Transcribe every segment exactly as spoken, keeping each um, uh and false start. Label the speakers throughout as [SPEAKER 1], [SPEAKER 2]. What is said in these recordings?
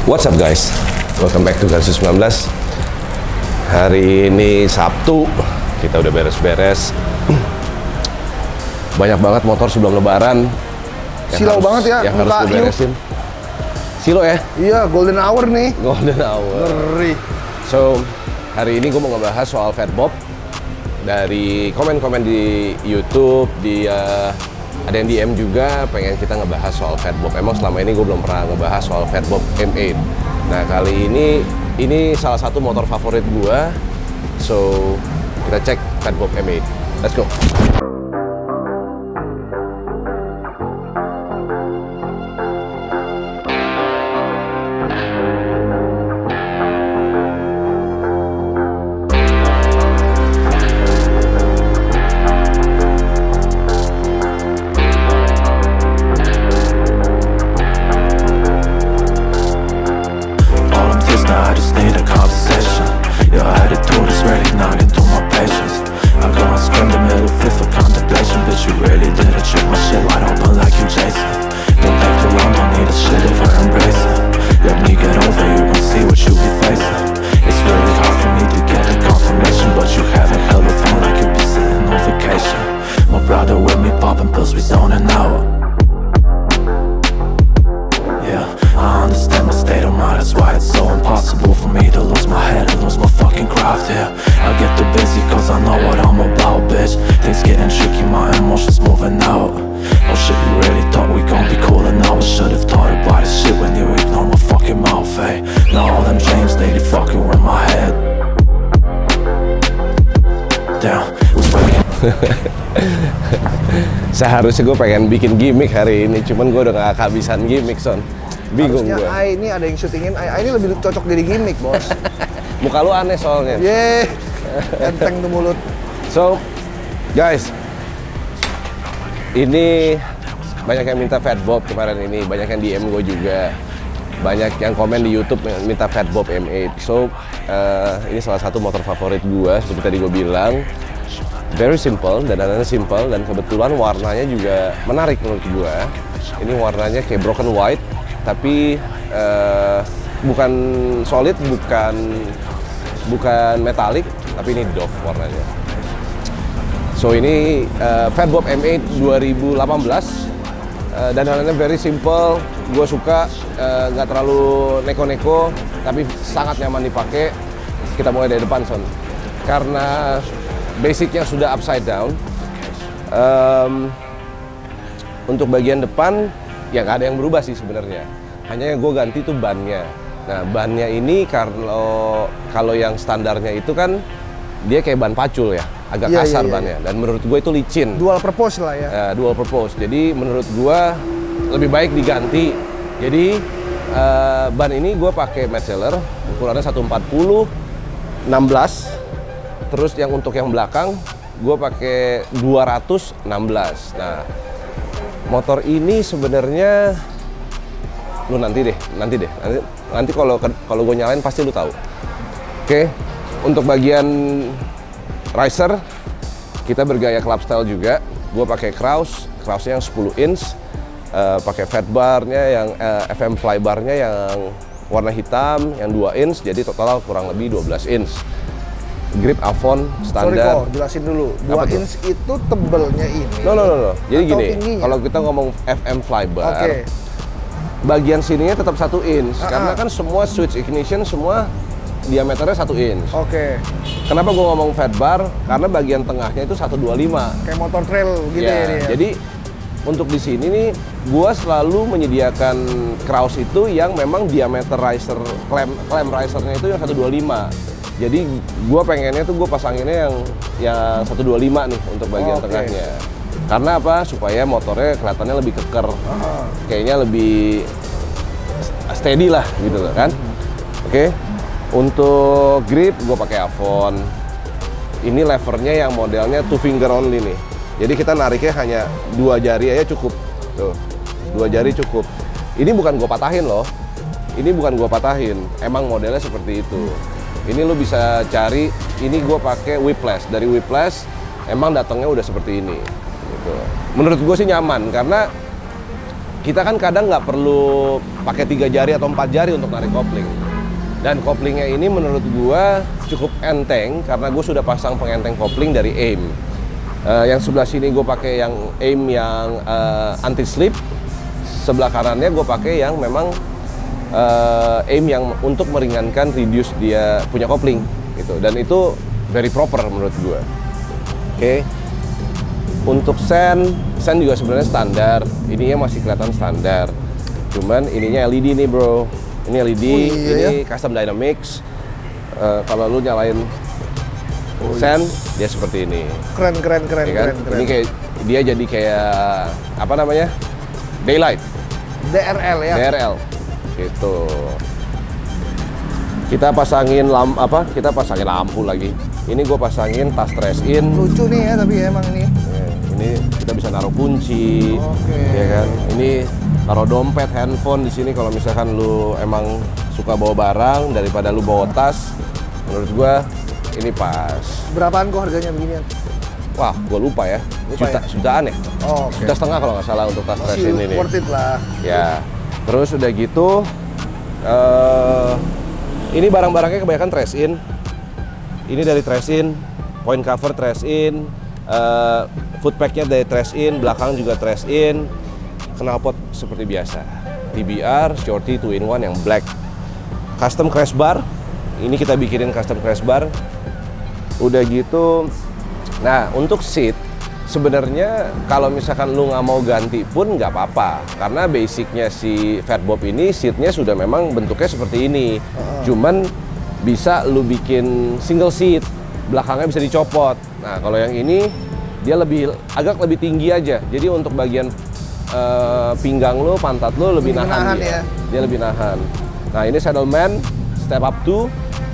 [SPEAKER 1] What's up guys, welcome back to Gansu sembilan belas. Hari ini Sabtu, kita udah beres-beres. Banyak banget motor sebelum lebaran.
[SPEAKER 2] Silau banget ya,
[SPEAKER 1] yang harus gue beresin. Silo ya?
[SPEAKER 2] Iya, golden hour nih.
[SPEAKER 1] Golden hour.
[SPEAKER 2] Ngeri.
[SPEAKER 1] So, hari ini gue mau ngebahas soal Fat Bob. Dari komen-komen di YouTube, di uh, ada yang D M juga pengen kita ngebahas soal Fat Bob. Emang selama ini gue belum pernah ngebahas soal Fat Bob M delapan. Nah, kali ini ini salah satu motor favorit gue. So, kita cek Fat Bob M delapan. Let's go. Seharusnya gue pengen bikin gimmick hari ini, cuman gue udah gak kehabisan gimmick, Son. Bingung gue.
[SPEAKER 2] Harusnya Ai ini ada yang syutingin, Ai ini lebih cocok jadi gimmick, bos.
[SPEAKER 1] Muka lu aneh soalnya.
[SPEAKER 2] Yeay, enteng tuh mulut.
[SPEAKER 1] So, guys, ini banyak yang minta Fat Bob kemarin ini, banyak yang D M gue juga, banyak yang komen di YouTube minta Fat Bob M delapan. So, uh, ini salah satu motor favorit gue, seperti tadi gue bilang. Very simple, dan dananya simple, dan kebetulan warnanya juga menarik menurut gua. Ini warnanya kayak broken white, tapi uh, bukan solid, bukan bukan metalik, tapi ini doff warnanya. So ini uh, Fat Bob M delapan dua ribu delapan belas, uh, dan dananya very simple. Gua suka, nggak uh, terlalu neko-neko, tapi sangat nyaman dipakai. Kita mulai dari depan, Son, karena basicnya sudah upside down. Um, untuk bagian depan ya nggak ada yang berubah sih sebenarnya. Hanya yang gue ganti tuh bannya. Nah, bannya ini kalau kalau yang standarnya itu kan dia kayak ban pacul ya, agak
[SPEAKER 2] yeah,
[SPEAKER 1] kasar yeah, yeah, bannya. Dan menurut gue itu licin.
[SPEAKER 2] Dual purpose lah ya.
[SPEAKER 1] Uh, dual purpose. Jadi menurut gue lebih baik diganti. Jadi uh, ban ini gue pakai Metzeler, ukurannya seratus empat puluh enam belas. Terus yang untuk yang belakang gue pakai dua ratus enam belas. Nah, motor ini sebenarnya lu nanti deh, nanti deh, nanti, nanti kalau kalau gue nyalain pasti lu tahu. Oke, untuk bagian riser kita bergaya club style juga. Gue pakai Kraus, Krausnya yang sepuluh inch, uh, pakai fat barnya yang uh, F M fly barnya yang warna hitam, yang dua inch, jadi total kurang lebih dua belas inch. Grip Avon standar.
[SPEAKER 2] Sorry kok, jelasin dulu. dua inch itu tebelnya ini.
[SPEAKER 1] No, no, no, no. Jadi gini, kalau kita ngomong F M flybar, okay, bagian sininya tetap satu inch. Uh -uh. Karena kan semua switch ignition semua diameternya satu inch. Oke. Okay. Kenapa gue ngomong fat bar? Karena bagian tengahnya itu seratus dua puluh lima.
[SPEAKER 2] Kayak motor trail gitu
[SPEAKER 1] ya,
[SPEAKER 2] ya, ya.
[SPEAKER 1] Jadi untuk di sini nih, gue selalu menyediakan Kraus itu yang memang diameter riser, clamp, clamp risernya itu yang seratus dua puluh lima. Jadi gue pengennya tuh gue pasanginnya yang yang seratus dua puluh lima nih untuk bagian oh, okay, tengahnya. Karena apa? Supaya motornya kelihatannya lebih keker, uh-huh, kayaknya lebih steady lah gitu loh kan. Oke. Okay. Untuk grip gue pakai Avon. Ini levernya yang modelnya two finger only nih. Jadi kita nariknya hanya dua jari aja cukup. Tuh, dua jari cukup. Ini bukan gue patahin loh. Ini bukan gue patahin. Emang modelnya seperti itu. Ini lo bisa cari, ini gue pakai Whiplash. Dari Whiplash emang datangnya udah seperti ini gitu. Menurut gue sih nyaman, karena kita kan kadang nggak perlu pakai tiga jari atau empat jari untuk narik kopling. Dan koplingnya ini menurut gua cukup enteng karena gue sudah pasang pengenteng kopling dari A I M. Uh, yang sebelah sini gue pakai yang A I M yang uh, anti slip, sebelah kanannya gue pakai yang memang uh, A I M yang untuk meringankan reduce dia punya kopling gitu. Dan itu very proper menurut gue. Oke. Okay. Untuk sen, sen juga sebenarnya standar. Ininya masih kelihatan standar. Cuman ininya L E D nih bro. Ini L E D,
[SPEAKER 2] oh, iya,
[SPEAKER 1] ini
[SPEAKER 2] ya?
[SPEAKER 1] custom dynamics. Uh, kalau lu nyalain oh, sen, iya. Dia seperti ini.
[SPEAKER 2] Keren, keren, keren,
[SPEAKER 1] ya kan?
[SPEAKER 2] keren, keren.
[SPEAKER 1] Ini kayak dia jadi kayak apa namanya? Daylight.
[SPEAKER 2] D R L ya.
[SPEAKER 1] D R L. Gitu. Kita pasangin lamp apa? Kita pasangin lampu lagi. Ini gue pasangin tas trash in.
[SPEAKER 2] Lucu nih ya, tapi emang ini.
[SPEAKER 1] Ya, ini kita bisa naruh kunci.
[SPEAKER 2] Oke.
[SPEAKER 1] Ya kan? Ini taruh dompet, handphone di sini kalau misalkan lu emang suka bawa barang daripada lu bawa tas. Menurut gua ini pas.
[SPEAKER 2] Berapaan kok harganya beginian?
[SPEAKER 1] Wah, gua lupa ya.
[SPEAKER 2] Lupa
[SPEAKER 1] Juta,
[SPEAKER 2] ya?
[SPEAKER 1] jutaan ya?
[SPEAKER 2] Oh, oke.
[SPEAKER 1] Juta setengah kalau nggak salah untuk tas trash
[SPEAKER 2] Masih
[SPEAKER 1] ini nih.
[SPEAKER 2] worth it lah.
[SPEAKER 1] Ya. Terus udah gitu uh, ini barang-barangnya kebanyakan trash in. Ini dari trash in, point cover trash in, uh, foot packnya dari trash in, belakang juga trash in. Knalpot seperti biasa, T B R Shorty two in one yang black, custom crash bar. Ini kita bikinin custom crash bar. Udah gitu, nah untuk seat sebenarnya kalau misalkan lu nggak mau ganti pun nggak apa-apa, karena basicnya si Fatbob ini seatnya sudah memang bentuknya seperti ini. Cuman bisa lu bikin single seat, belakangnya bisa dicopot. Nah kalau yang ini dia lebih agak lebih tinggi aja, jadi untuk bagian Uh, pinggang lo, pantat lo lebih, lebih nahan, nahan dia. Ya? Dia lebih nahan. Nah ini saddleman step up to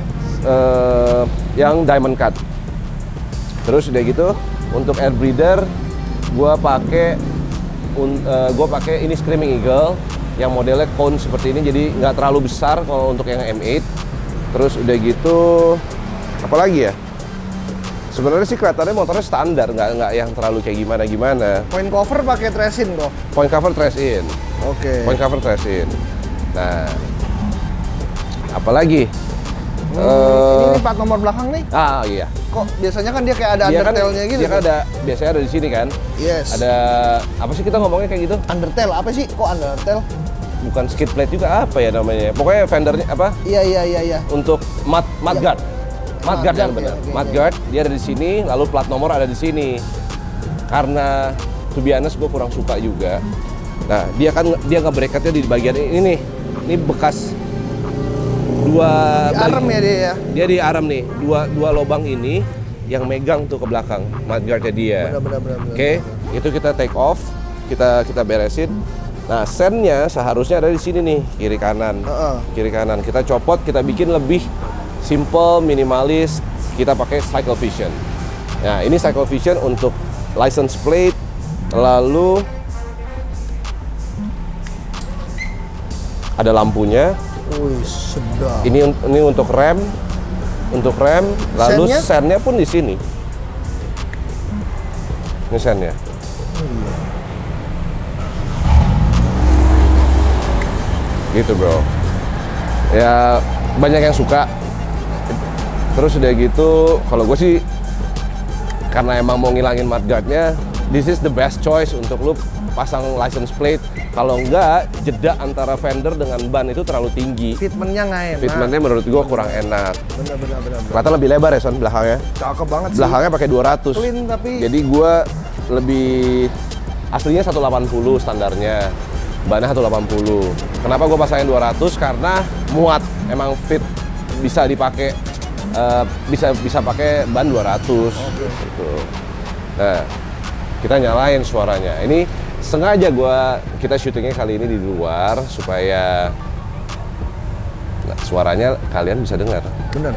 [SPEAKER 1] uh, yang diamond cut. Terus udah gitu untuk air breather, gua pakai uh, gua pakai ini Screaming Eagle yang modelnya cone seperti ini, jadi nggak terlalu besar kalau untuk yang M eight. Terus udah gitu, apa lagi ya? Sebenarnya sih kelihatannya motornya standar, nggak nggak yang terlalu kayak gimana gimana.
[SPEAKER 2] Point cover pakai trash in kok.
[SPEAKER 1] Point cover trash in.
[SPEAKER 2] Oke. Okay.
[SPEAKER 1] Point cover trash in. Nah, apalagi?
[SPEAKER 2] Hmm,
[SPEAKER 1] uh,
[SPEAKER 2] ini plat nomor belakang nih.
[SPEAKER 1] Ah iya.
[SPEAKER 2] Kok biasanya kan dia kayak ada
[SPEAKER 1] dia
[SPEAKER 2] undertail-nya
[SPEAKER 1] kan,
[SPEAKER 2] gitu.
[SPEAKER 1] Dia kan ada, biasanya ada di sini kan.
[SPEAKER 2] Yes.
[SPEAKER 1] Ada apa sih kita ngomongnya kayak gitu?
[SPEAKER 2] Undertail apa sih? Kok undertail?
[SPEAKER 1] Bukan skid plate juga, apa ya namanya? Pokoknya fendernya apa?
[SPEAKER 2] Iya iya iya iya.
[SPEAKER 1] Untuk mud mudguard.
[SPEAKER 2] Ya.
[SPEAKER 1] Mudguard yang benar.
[SPEAKER 2] Ya, okay,
[SPEAKER 1] Mudguard dia ada di sini, lalu plat nomor ada di sini. Karena to be honest gue kurang suka juga. Nah, dia kan dia nge-bracketnya di bagian ini nih. Ini bekas dua
[SPEAKER 2] di arm ya dia ya.
[SPEAKER 1] Dia di arm nih. Dua dua lubang ini yang megang tuh ke belakang mudguardnya dia.
[SPEAKER 2] Benar benar benar.
[SPEAKER 1] Oke, okay, itu kita take off, kita kita beresin. Nah, sennya seharusnya ada di sini nih, kiri kanan.
[SPEAKER 2] Uh-uh.
[SPEAKER 1] Kiri kanan. Kita copot, kita bikin lebih simple, minimalis, kita pakai Cycle Vision. Nah, ini Cycle Vision untuk license plate, lalu ada lampunya.
[SPEAKER 2] Wih, sedap.
[SPEAKER 1] Ini ini untuk rem, untuk rem, lalu
[SPEAKER 2] sennya,
[SPEAKER 1] sennya pun di sini. Ini sennya.
[SPEAKER 2] Hmm.
[SPEAKER 1] Gitu bro. Ya banyak yang suka. Terus udah gitu, kalau gue sih karena emang mau ngilangin mudguardnya, this is the best choice untuk lu pasang license plate. Kalau enggak, jeda antara fender dengan ban itu terlalu tinggi.
[SPEAKER 2] Fitmentnya nggak enak.
[SPEAKER 1] Fitmentnya menurut gue kurang enak.
[SPEAKER 2] Bener bener bener.
[SPEAKER 1] Kelihatan lebih lebar ya Son belakangnya.
[SPEAKER 2] Cakep banget sih.
[SPEAKER 1] Belakangnya pakai dua ratus.
[SPEAKER 2] Clean tapi.
[SPEAKER 1] Jadi gue lebih aslinya seratus delapan puluh standarnya. Bannya seratus delapan puluh. Kenapa gue pasangin dua ratus? Karena muat, emang fit, bisa dipakai. Uh, bisa bisa pakai ban dua ratus.
[SPEAKER 2] Okay.
[SPEAKER 1] Gitu. Nah, kita nyalain suaranya. Ini sengaja gua kita syutingnya kali ini di luar supaya nah, suaranya kalian bisa dengar.
[SPEAKER 2] Bener.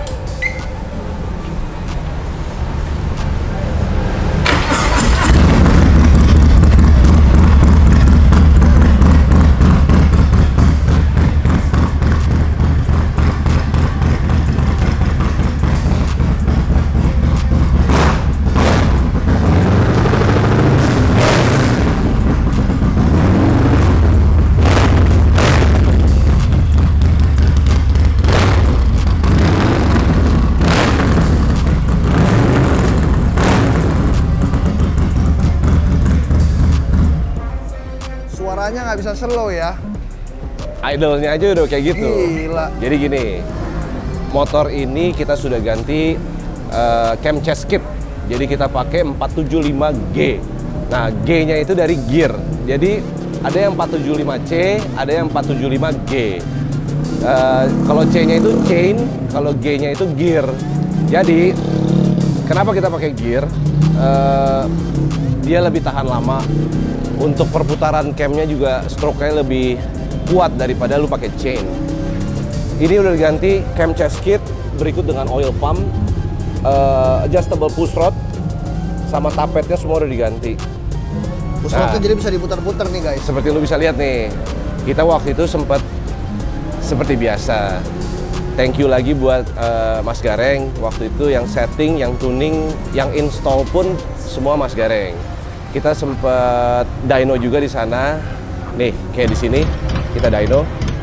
[SPEAKER 2] nggak bisa slow ya.
[SPEAKER 1] Idle-nya aja udah kayak gitu.
[SPEAKER 2] Gila.
[SPEAKER 1] Jadi gini, motor ini kita sudah ganti uh, cam chest kit. Jadi kita pakai empat tujuh lima G. Nah, G-nya itu dari gear. Jadi ada yang empat tujuh lima C, ada yang empat tujuh lima G. Uh, kalau C-nya itu chain, kalau G-nya itu gear. Jadi kenapa kita pakai gear? Uh, dia lebih tahan lama. Untuk perputaran camnya juga stroke-nya lebih kuat daripada lu pakai chain. Ini udah diganti cam chest kit, berikut dengan oil pump, uh, adjustable push rod, sama tapetnya semua udah diganti.
[SPEAKER 2] Push rodnya jadi bisa diputar-putar nih guys.
[SPEAKER 1] Seperti lu bisa lihat nih, kita waktu itu sempat seperti biasa. Thank you lagi buat uh, Mas Gareng waktu itu yang setting, yang tuning, yang install pun semua Mas Gareng. Kita sempat dyno juga di sana. Nih, kayak di sini kita dyno.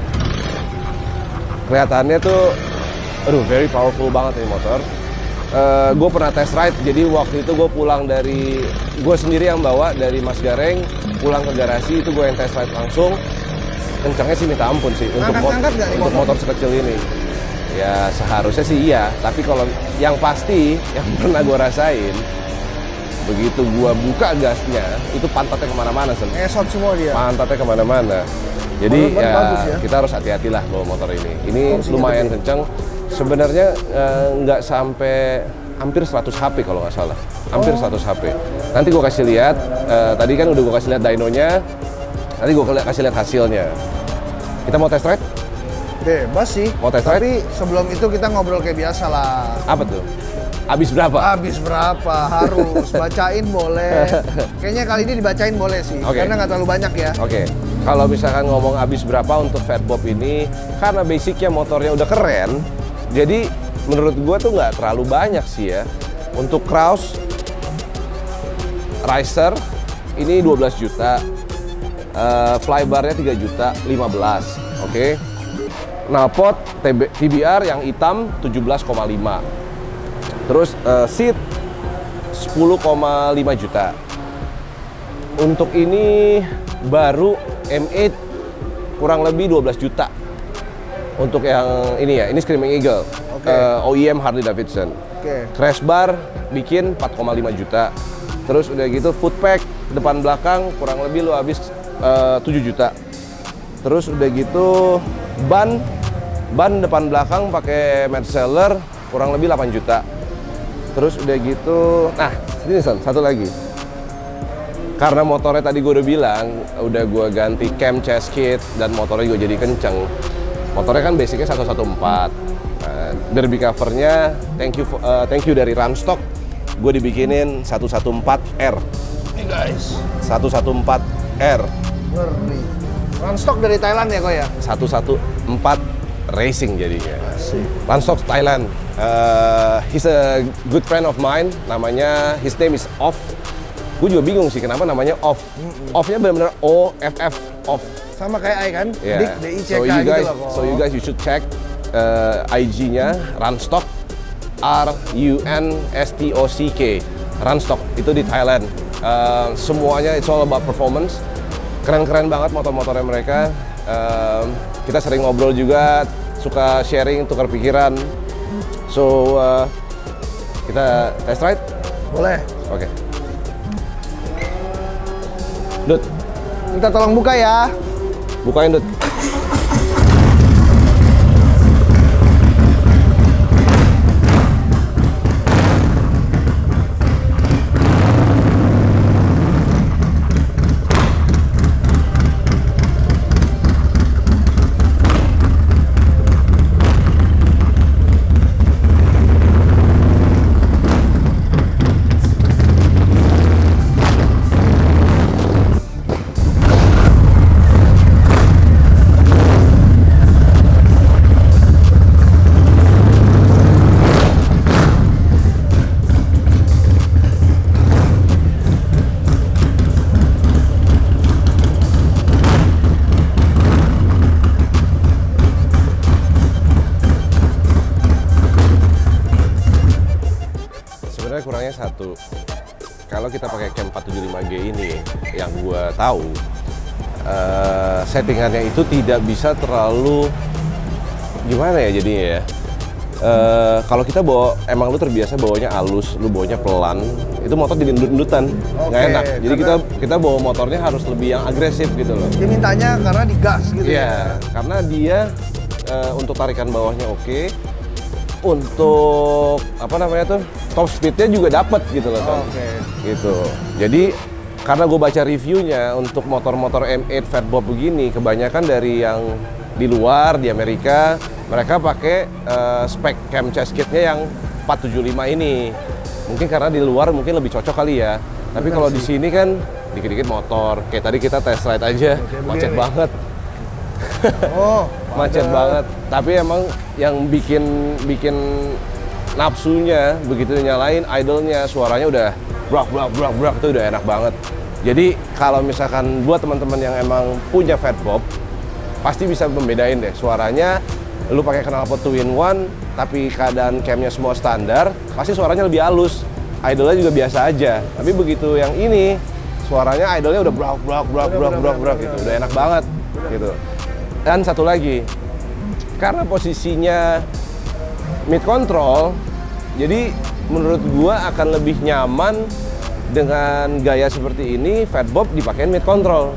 [SPEAKER 1] Kelihatannya tuh, aduh, very powerful banget ini motor. Uh, gue pernah test ride, jadi waktu itu gue pulang dari, gue sendiri yang bawa dari Mas Gareng, pulang ke garasi, itu gue yang test ride langsung. Kencangnya sih minta ampun sih, untuk, mo
[SPEAKER 2] Angkat-angkat nggak nih
[SPEAKER 1] untuk
[SPEAKER 2] motor?
[SPEAKER 1] motor sekecil ini. Ya seharusnya sih iya, tapi kalau yang pasti, yang pernah gue rasain, begitu gua buka gasnya, itu pantatnya kemana-mana, Sen.
[SPEAKER 2] Ngesot semua dia.
[SPEAKER 1] Pantatnya kemana-mana. Jadi
[SPEAKER 2] Motor
[SPEAKER 1] ya,
[SPEAKER 2] bagus ya.
[SPEAKER 1] kita harus hati-hati lah bawa motor ini. Ini
[SPEAKER 2] Fungsinya
[SPEAKER 1] lumayan
[SPEAKER 2] gede.
[SPEAKER 1] kenceng. Sebenarnya eh, nggak sampai hampir seratus H P kalau nggak salah. Hampir
[SPEAKER 2] Oh.
[SPEAKER 1] seratus H P. Nanti gua kasih lihat. Eh, tadi kan udah gua kasih lihat dynonya. Nanti gua kasih lihat hasilnya. Kita mau test ride?
[SPEAKER 2] Bebas sih.
[SPEAKER 1] Mau test
[SPEAKER 2] Tapi sebelum itu kita ngobrol kayak biasa lah.
[SPEAKER 1] Apa tuh? Habis berapa?
[SPEAKER 2] Habis berapa? Harus bacain boleh. Kayaknya kali ini dibacain boleh sih.
[SPEAKER 1] Oke.
[SPEAKER 2] Karena nggak terlalu banyak ya.
[SPEAKER 1] Oke, kalau misalkan ngomong habis berapa untuk Fatbob ini, karena basicnya motornya udah keren, jadi menurut gua tuh nggak terlalu banyak sih ya. Untuk Kraus Riser ini dua belas juta, uh, flybarnya tiga juta lima belas, oke. Knalpot T B R yang hitam tujuh belas koma lima. Terus uh, seat sepuluh koma lima juta. Untuk ini baru M delapan kurang lebih dua belas juta. Untuk yang ini ya, ini Screaming Eagle,
[SPEAKER 2] Oke.
[SPEAKER 1] uh, O E M Harley Davidson.
[SPEAKER 2] Oke.
[SPEAKER 1] Crash bar bikin empat koma lima juta. Terus udah gitu foot pack depan belakang kurang lebih lu habis uh, tujuh juta. Terus udah gitu ban ban depan belakang pakai Metzeler kurang lebih delapan juta. Terus udah gitu, nah ini Son, satu lagi. Karena motornya tadi gue udah bilang, udah gue ganti cam chest kit dan motornya juga jadi kenceng. Motornya kan basicnya seratus empat belas. Nah, derby covernya, thank you uh, thank you dari Runstock. Gue dibikinin seratus empat belas R.
[SPEAKER 2] Nih guys.
[SPEAKER 1] seratus empat belas R.
[SPEAKER 2] Ngeri. Runstock dari Thailand ya kok ya?
[SPEAKER 1] seratus empat belas Racing jadinya.
[SPEAKER 2] Asik.
[SPEAKER 1] Runstock Thailand. Uh, he's a good friend of mine. Namanya, his name is Off. Gue juga bingung sih kenapa namanya Off. Mm-hmm. Off-nya benar-benar O F F Off.
[SPEAKER 2] Sama kayak I kan?
[SPEAKER 1] Yeah.
[SPEAKER 2] Dik, D I C K
[SPEAKER 1] So you
[SPEAKER 2] gitu
[SPEAKER 1] guys,
[SPEAKER 2] loh kok.
[SPEAKER 1] so you guys you should check uh, I G-nya Runstock, R U N S T O C K. Runstock itu di Thailand. Uh, semuanya it's all about performance. Keren-keren banget motor-motornya mereka. Uh, kita sering ngobrol juga, suka sharing, tukar pikiran. So uh, kita test ride?
[SPEAKER 2] Boleh.
[SPEAKER 1] Oke. Okay. Dut,
[SPEAKER 2] Minta tolong buka ya.
[SPEAKER 1] bukain Dut. Sebenarnya kurangnya satu, kalau kita pakai cam empat tujuh lima G ini, yang gue tahu, uh, settingannya itu tidak bisa terlalu gimana ya jadinya ya. Uh, kalau kita bawa, emang lu terbiasa bawanya halus, lu bawanya pelan, itu motor jadi ndut-ndutan, nggak
[SPEAKER 2] Oke,
[SPEAKER 1] enak. Jadi kita kita bawa motornya harus lebih yang agresif gitu loh.
[SPEAKER 2] Dia mintanya karena digas gitu
[SPEAKER 1] Iya,
[SPEAKER 2] ya.
[SPEAKER 1] karena dia uh, untuk tarikan bawahnya oke, untuk apa namanya tuh top speednya juga dapet gitu loh kan.
[SPEAKER 2] Oke.
[SPEAKER 1] Gitu. Jadi karena gue baca reviewnya untuk motor-motor M delapan Fatbob begini, kebanyakan dari yang di luar, di Amerika, mereka pakai uh, spek cam chassis kitnya yang empat tujuh lima ini. Mungkin karena di luar mungkin lebih cocok kali ya. Tapi
[SPEAKER 2] Benar
[SPEAKER 1] kalau
[SPEAKER 2] sih.
[SPEAKER 1] di sini kan dikit-dikit motor. Kayak tadi kita test ride aja,
[SPEAKER 2] Oke,
[SPEAKER 1] macet
[SPEAKER 2] begini.
[SPEAKER 1] banget.
[SPEAKER 2] Oh,
[SPEAKER 1] Macet
[SPEAKER 2] padat.
[SPEAKER 1] banget. Tapi emang yang bikin bikin nafsunya begitu nyalain idle-nya, suaranya udah brak brak brak brak, itu udah enak banget. Jadi kalau misalkan buat teman-teman yang emang punya Fatbob, pasti bisa membedain deh suaranya. Lu pakai knalpot two in one tapi keadaan camnya semua standar, pasti suaranya lebih halus. Idle-nya juga biasa aja. Tapi begitu yang ini, suaranya idle-nya udah brak brak brak brak brak brak gitu, udah enak banget gitu. Dan satu lagi, karena posisinya mid control, jadi menurut gua akan lebih nyaman dengan gaya seperti ini Fatbob dipakein mid control.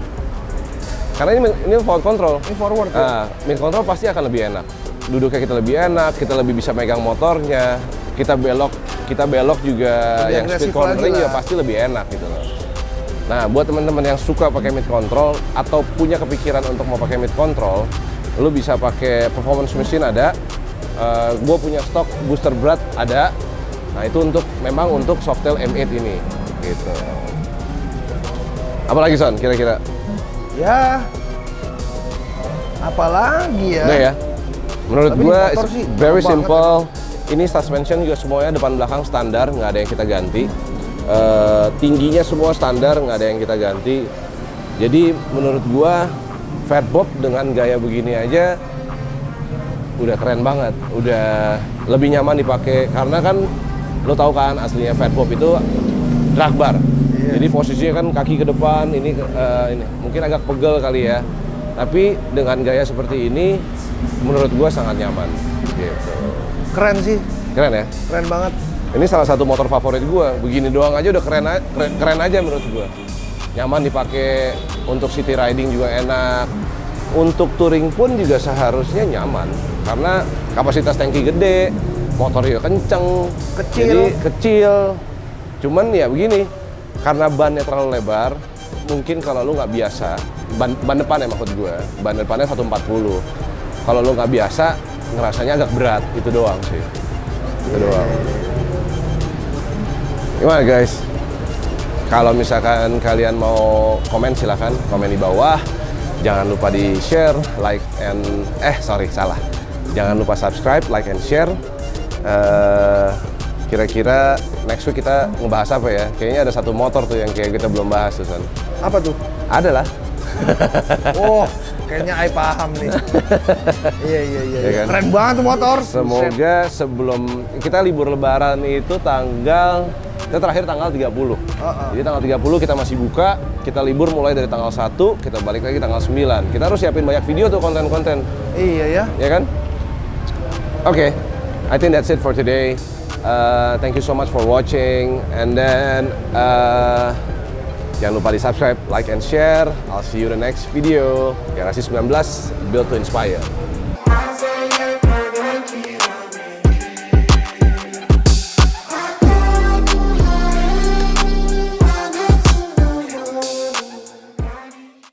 [SPEAKER 1] Karena ini ini forward control.
[SPEAKER 2] Ini forward ya?
[SPEAKER 1] Nah, mid control pasti akan lebih enak. Duduknya kita lebih enak, kita lebih bisa megang motornya. Kita belok, kita belok juga
[SPEAKER 2] Lebih
[SPEAKER 1] yang speed
[SPEAKER 2] agresif
[SPEAKER 1] cornering
[SPEAKER 2] lagi
[SPEAKER 1] juga
[SPEAKER 2] lah.
[SPEAKER 1] pasti lebih enak gitu loh. Nah, buat teman-teman yang suka pakai mid control atau punya kepikiran untuk mau pakai mid control, lu bisa pakai performance machine ada. Uh, gue punya stok booster Brad ada. Nah, itu untuk memang untuk Softail M delapan ini gitu. Apalagi Son kira-kira?
[SPEAKER 2] Ya, apalagi ya?
[SPEAKER 1] Udah ya. Menurut
[SPEAKER 2] Tapi
[SPEAKER 1] gua
[SPEAKER 2] ini motor
[SPEAKER 1] it's
[SPEAKER 2] sih
[SPEAKER 1] very
[SPEAKER 2] banget
[SPEAKER 1] simple. Ini suspension juga semuanya depan belakang standar, nggak ada yang kita ganti. Eh, tingginya semua standar, nggak ada yang kita ganti. Jadi menurut gua Fatbob dengan gaya begini aja udah keren banget, udah lebih nyaman dipakai karena kan lo tahu kan aslinya Fatbob itu drag bar.
[SPEAKER 2] Iya.
[SPEAKER 1] Jadi posisinya kan kaki ke depan, ini eh, ini mungkin agak pegel kali ya. Tapi dengan gaya seperti ini menurut gua sangat nyaman gitu.
[SPEAKER 2] Keren sih,
[SPEAKER 1] Keren ya?
[SPEAKER 2] keren banget.
[SPEAKER 1] Ini salah satu motor favorit gua. Begini doang aja udah keren a- keren, keren aja menurut gua. Nyaman dipakai, untuk city riding juga enak. Untuk touring pun juga seharusnya nyaman karena kapasitas tangki gede, motor juga kenceng,
[SPEAKER 2] Kecil.
[SPEAKER 1] jadi kecil. Cuman ya begini, karena bannya terlalu lebar, mungkin kalau lu nggak biasa, ban, ban depan ya maksud gue, ban depannya seratus empat puluh. Kalau lu nggak biasa, ngerasanya agak berat, itu doang sih. Itu doang. Gimana guys? Kalau misalkan kalian mau komen silahkan komen di bawah. Jangan lupa di share, like, and eh sorry salah. Jangan lupa subscribe, like, and share. Eh, Kira-kira next week kita ngebahas apa ya? Kayaknya ada satu motor tuh yang kayak kita belum bahas tuh, Son.
[SPEAKER 2] Apa tuh?
[SPEAKER 1] Ada lah.
[SPEAKER 2] Oh, kayaknya Ai paham nih. Iya, iya, iya.
[SPEAKER 1] Iya kan?
[SPEAKER 2] Keren banget tuh motor. Buset.
[SPEAKER 1] Semoga sebelum kita libur lebaran itu tanggal kita terakhir tanggal tiga puluh.
[SPEAKER 2] Uh-uh.
[SPEAKER 1] Jadi tanggal tiga puluh kita masih buka, kita libur mulai dari tanggal satu, kita balik lagi tanggal sembilan. Kita harus siapin banyak video tuh, konten-konten.
[SPEAKER 2] Iya ya.
[SPEAKER 1] Ya kan? Oke, okay. I think that's it for today. Uh, thank you so much for watching, and then uh, jangan lupa di subscribe, like, and share. I'll see you in the next video. Garasi sembilan belas, built to inspire.